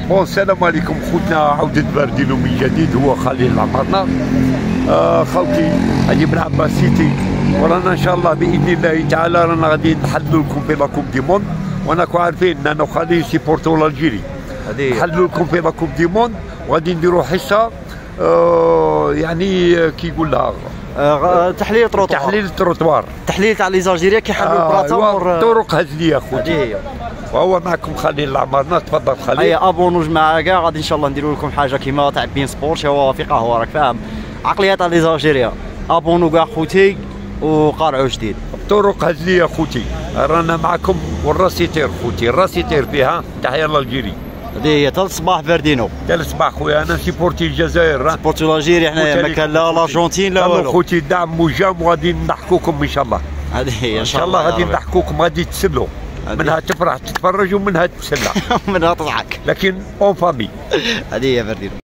بون السلام عليكم خوتنا، عودة باردينو من جديد. هو خليل عمرنا. خوتي هذه من عباس سيتي، ورانا ان شاء الله باذن الله تعالى رانا غادي نحلوا لكم في لاكوب دي موند، وانكم عارفين ان انا وخليل سيبورتو الجيري. نحلوا لكم في لاكوب دي موند وغادي نديروا حصه يعني كي يقول لها تحليل التروطوار. تحليل تاع لي زالجيريا كيحلوا البلاصه طرق هزليه خوتي. وهو معكم خليل العمارنه. تفضل خليل. هيا ابونو جماعه كاع، غادي ان شاء الله نديروا لكم حاجه كيما تاع بين سبورت. هو في قهوه راك فاهم، عقليه تاع لي زالجيريا. ابونو كاع خوتي وقارعوا جديد. طرق هزليه خوتي، رانا معكم. والراسيتير خوتي، الراسيتير فيها تحيه للجيري. هذه هي تال الصباح فاردينو. تال الصباح خويا، انا سيبورتي الجزائر. سيبورتي الجيري، حنايا ما كان لا الارجنتين لا والو خوتي. دعم وجام وغادي نضحكوكم ان شاء الله. هذه هي ان شاء الله غادي نضحكوكم، غادي تسلوا منها، تفرح تتفرج ومنها تسلى منها تضحك، لكن اون فامي. هذه هي فاردينو.